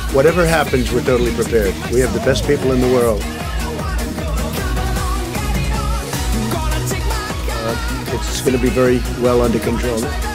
Whatever happens, we're totally prepared. We have the best people in the world. It's going to be very well under control.